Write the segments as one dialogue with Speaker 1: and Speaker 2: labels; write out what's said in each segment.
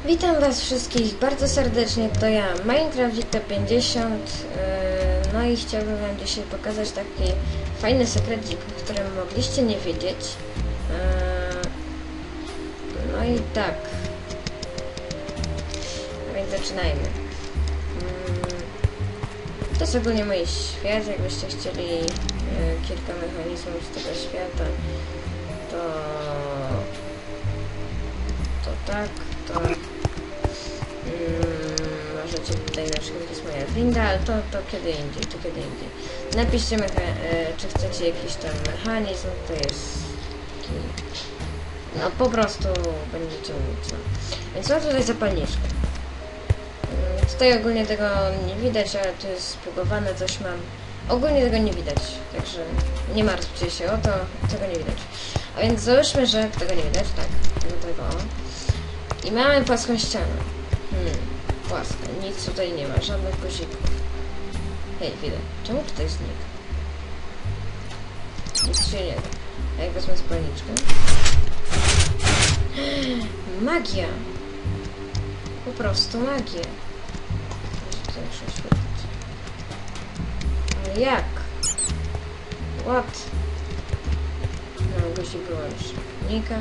Speaker 1: Witam Was wszystkich bardzo serdecznie, to ja, Minecraft Wiktor 50. No i chciałbym Wam dzisiaj pokazać taki fajny sekrecik, o którym mogliście nie wiedzieć. No i tak. A więc zaczynajmy. To jest ogólnie mój świat, jakbyście chcieli kilka mechanizmów z tego świata, to tak, to możecie tutaj, na przykład jest moja winda, ale to kiedy indziej, Napiszcie, czy chcecie jakiś tam mechanizm, to jest taki, no po prostu będziecie mówić, no. Więc mam tutaj zapalniczkę. Tutaj ogólnie tego nie widać, ale to jest zbugowane, coś mam. Ogólnie tego nie widać, także nie martwcie się o to, tego nie widać. A więc załóżmy, że tego nie widać, tak, do tego. I mamy płaską ścianę. Płaska, nic tutaj nie ma, żadnych guzików. Hej, chwilę, czemu tutaj znikł? Nic się nie da. A jak wezmę spalniczkę? Magia! Po prostu magia. Tutaj muszę świetlić. Ale jak? What? No, guzik wyłącz. Nika.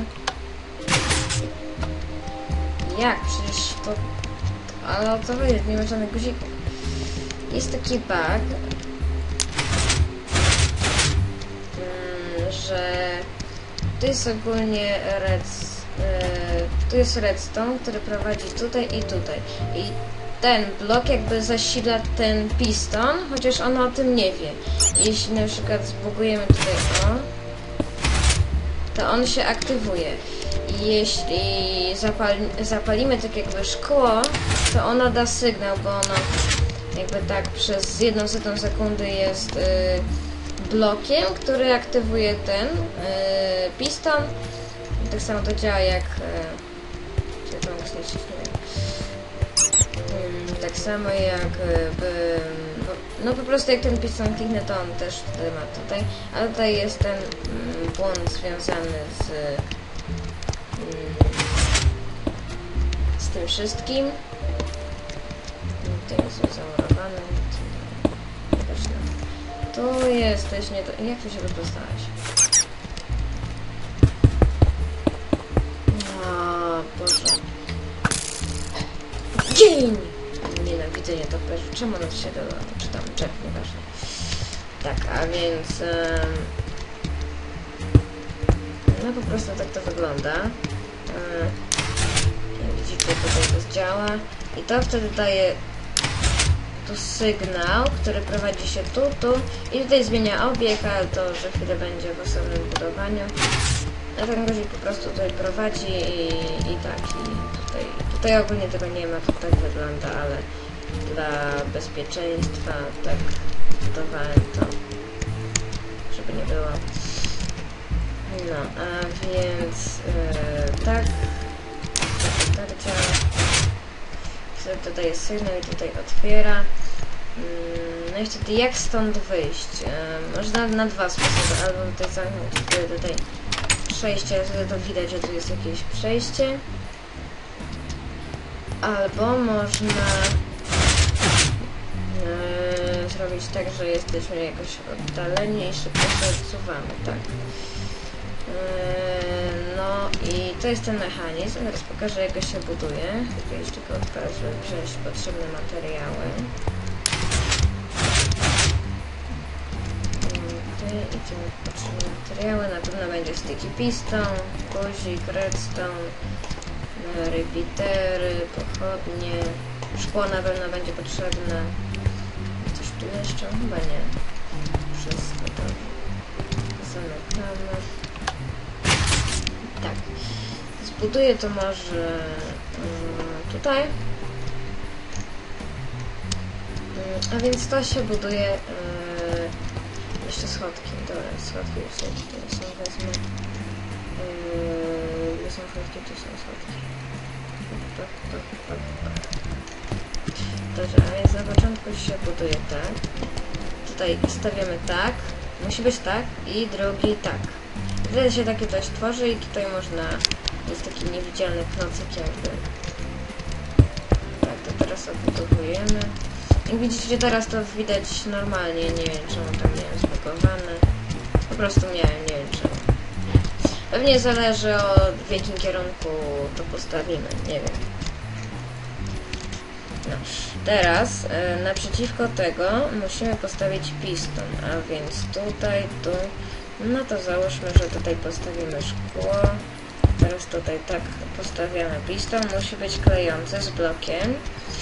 Speaker 1: Jak? Przecież to... Ale o co chodzi? Nie ma żadnych guzików. Jest taki bug, że tu jest ogólnie tu jest redstone, który prowadzi tutaj i tutaj. I ten blok jakby zasila ten piston, chociaż ona o tym nie wie. Jeśli na przykład zbugujemy tutaj to on się aktywuje. I jeśli zapalimy tak jakby szkło, to ona da sygnał, bo ona jakby tak przez 1/100 sekundy jest blokiem, który aktywuje ten piston. I tak samo to działa jak tak samo jak no po prostu jak ten piston kliknę, to on też tutaj ma tutaj, ale tutaj jest ten błąd związany z tym wszystkim. Tutaj jest zamurowane. Tu jesteś nie to. Jak tu się dostałeś? O Boże. Dzień! Nienawidzę nietoperzy. Czemu on się doda? Czy tam drzew, nieważne. Tak, a więc no po prostu tak to wygląda. Jak widzicie, tutaj to działa. I to wtedy daje tu sygnał, który prowadzi się tu i tutaj zmienia obieg, ale to za chwilę będzie w osobnym budowaniu. A ten guzik po prostu tutaj prowadzi i tak, i tutaj ogólnie tego nie ma, to tak wygląda, ale dla bezpieczeństwa tak budowałem to, żeby nie było. No, a więc tak działa. Tutaj jest sygnał i tutaj otwiera. No i wtedy jak stąd wyjść? Można na dwa sposoby. Albo tutaj zamknąć tutaj przejście, ale wtedy to widać, że tu jest jakieś przejście. Albo można zrobić tak, że jesteśmy jakoś oddaleni i szybko się odsuwamy. Tak. No i to jest ten mechanizm. Teraz pokażę, jak go się buduje. Kiedyś tylko odpalę, żeby wziąć potrzebne materiały. Tutaj idziemy w potrzebne materiały. Na pewno będzie sticky piston, guzik, redstone, repeatery, pochodnie, szkło na pewno będzie potrzebne. Coś tu jeszcze? Chyba nie. Wszystko to zamykamy. Tak. Zbuduję to może tutaj. A więc to się buduje jeszcze schodki. Dobra, schodki już są, wezmę. Gdzie są schodki? Tu są schodki. Dobrze, a więc na początku się buduje tak. Tutaj stawiamy tak. Musi być tak i drugi tak. Wtedy się takie coś tworzy i tutaj można, jest taki niewidzialny klocek jakby teraz odbudowujemy. Jak widzicie, teraz to widać normalnie, nie wiem czemu tam miałem zbugowane. Po prostu miałem, nie wiem czemu. Pewnie zależy od w jakim kierunku to postawimy, nie wiem. No, teraz naprzeciwko tego musimy postawić piston, a więc tutaj, tu. No to załóżmy, że tutaj postawimy szkło. Teraz tutaj tak postawiamy piston, musi być klejący z blokiem.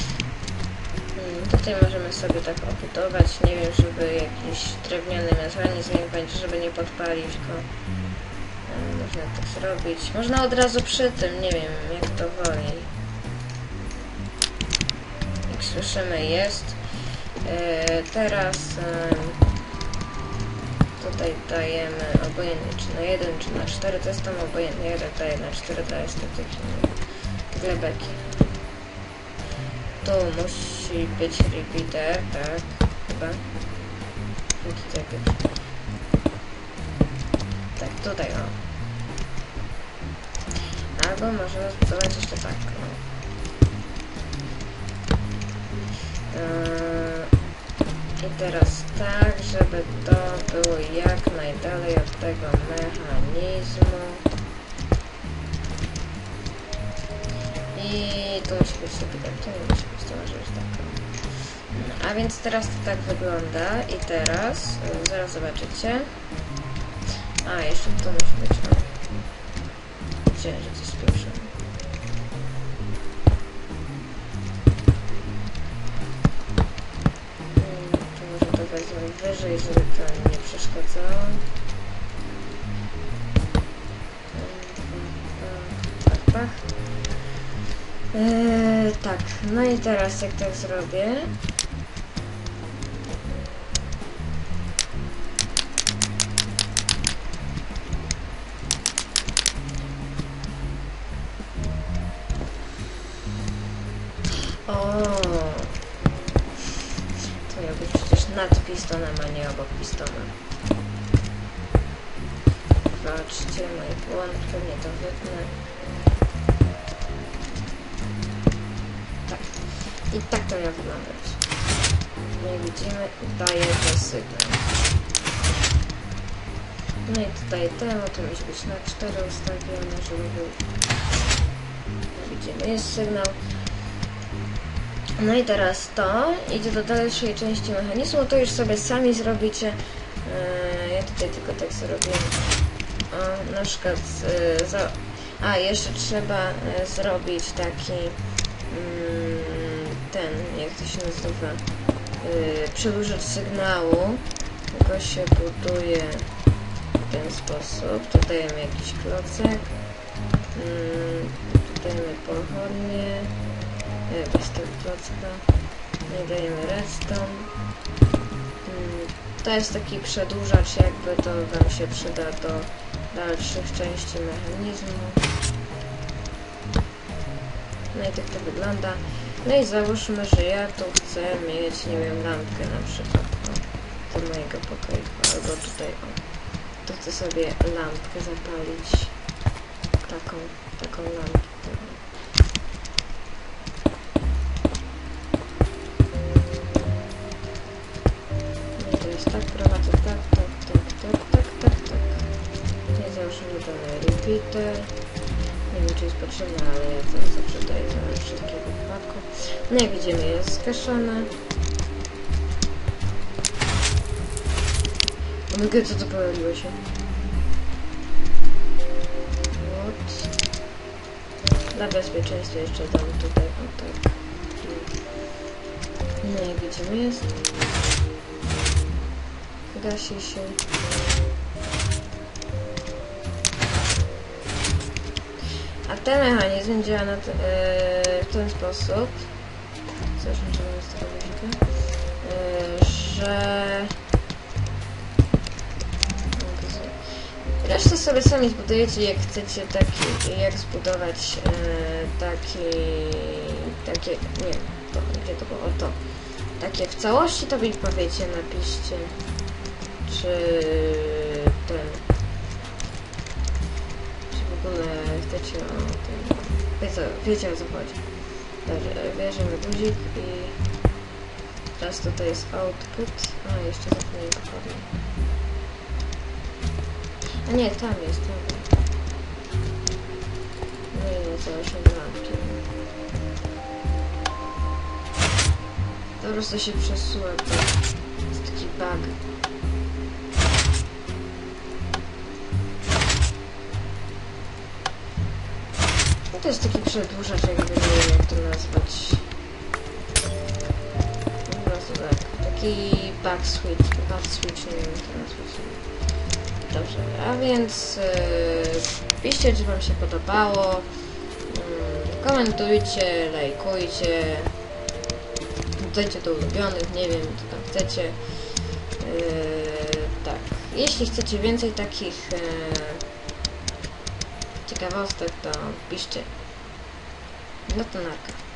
Speaker 1: Tutaj możemy sobie tak obudować, nie wiem, żeby jakiś drewniany mechanizm, żeby nie podpalić go. Można tak zrobić. Można od razu przy tym, nie wiem, jak to woli. Jak słyszymy, jest. Teraz tutaj dajemy obojętnie, czy na 1, czy na 4, to jest tam obojętnie. Ja tak daję na 4, to jest takie glebeki. Tu musi być repeater, tak, chyba. Tak, tutaj o. Albo możemy zbudować jeszcze tak, no. I teraz tak, żeby to było jak najdalej od tego mechanizmu. I tu musi być repeater, to nie musi być, to może być tak. No, a więc teraz to tak wygląda i teraz, zaraz zobaczycie. A, jeszcze to musi być, o. Widziałem, że coś spieprzyłem. To może to wezmę wyżej, żeby to nie przeszkadzało. Pach. Tak, no i teraz jak tak zrobię, to miał być przecież nad pistonem, a nie obok pistona. Zobaczcie, mój błąd, pewnie to wytnę. Tak. I tak to miał wyglądać. Jak widzimy, daje to sygnał. No i tutaj temu to musi być na 4 ustawione, żeby był. Widzimy, jest sygnał. No i teraz to idzie do dalszej części mechanizmu, to już sobie sami zrobicie. Ja tutaj tylko tak zrobię. O, na przykład jeszcze trzeba zrobić taki ten, jak to się nazywa, przedłużacz sygnału. Tylko się buduje w ten sposób. Tu dajemy jakiś klocek. Tu dajemy pochodnie. Bez tego klocka. No i dajemy redstone. To jest taki przedłużacz, jakby to wam się przyda do dalszych części mechanizmu. No i tak to wygląda. No i załóżmy, że ja tu chcę mieć, nie wiem, lampkę na przykład do mojego pokoju, albo tutaj, o. Tu chcę sobie lampkę zapalić. Taką lampkę. No i to jest tak, prowadzę tak. Tutaj załóżmy dany repeater. Nie wiem, czy jest potrzebne, ale ja to zawsze daję za wszystkiego wypadku. No jak widzimy, jest zgaszone. O my co to pojawiło się? Dla bezpieczeństwa jeszcze dam tutaj o tak. No jak widzimy, jest. Gasi się. A ten mechanizm działa w ten sposób, że resztę sobie sami zbudujecie, jak chcecie jak zbudować takie, nie, gdzie to było, to, takie w całości, to mi powiecie, napiszcie, czy w ogóle chcecie o tym, wiecie o co chodzi. Bierzemy guzik i teraz tutaj jest output. A, jeszcze zapomniałem dokładnie. A nie, tam jest, dobra. No i no, załóżmy lampki. Po prostu się przesuwa, to jest taki bug. No to jest taki przedłużacz, jakby nie wiem jak to nazwać. Po prostu tak. Taki bug switch, nie wiem jak to nazwać. Dobrze, a więc piszcie, czy wam się podobało. Komentujcie, lajkujcie. Dodajcie do ulubionych, nie wiem co tam chcecie. Tak, jeśli chcecie więcej takich ciekawostek, to piszcie. No to narka.